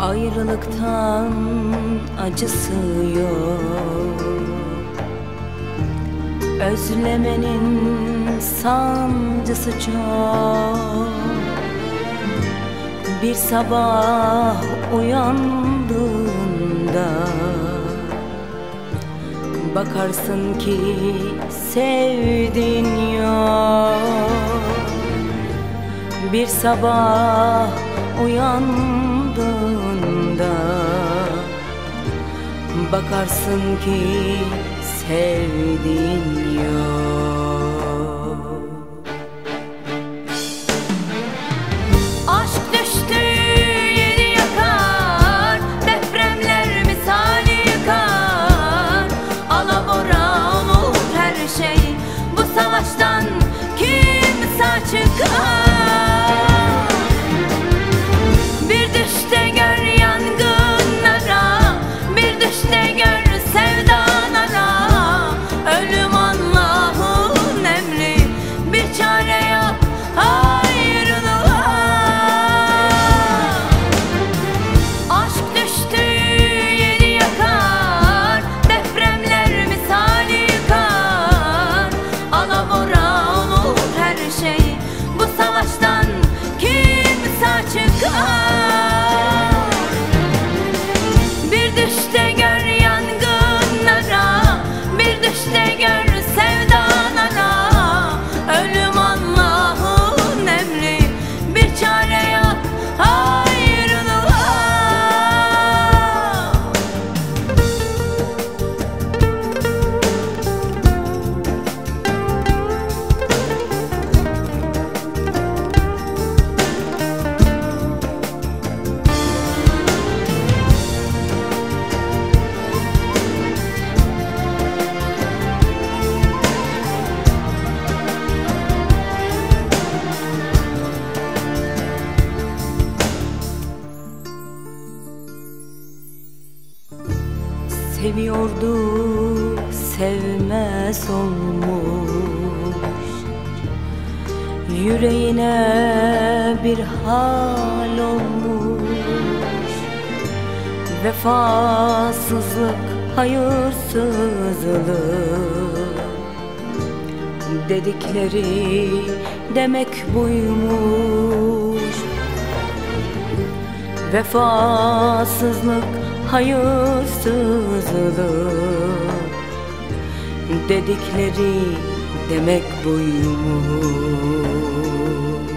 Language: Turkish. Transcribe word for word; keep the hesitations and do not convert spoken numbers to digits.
Ayrılıktan acısı yok, özlemenin sancısı çok. Bir sabah uyandığında bakarsın ki sevdin yok. Bir sabah uyandığında bakarsın ki sevdin yok. Aşk düştüğü yeri yakar, depremler misali yıkar. Alabora olur her şey, bu savaştan kim sağ çıkar? Bir düşte gör yangınlara, bir düşte gör sevdalara. Ölüm Allah'ın emri, bir çare yok ayrılığa. Aşk düştüğü yeri yakar, depremler misali yıkar. Alabora olur her şey, bu savaştan kim sağ çıkar? Bir düşte gör yangınlara, bir düşte gör sevdalara. Ölüm Allah'ın emri, bir çare yok ayrılığa. Seviyordu, sevmez olmuş, yüreğine bir hal olmuş. Vefasızlık, hayırsızlık dedikleri demek buymuş. Vefasızlık, hayırsızlık dedikleri demek buymuş.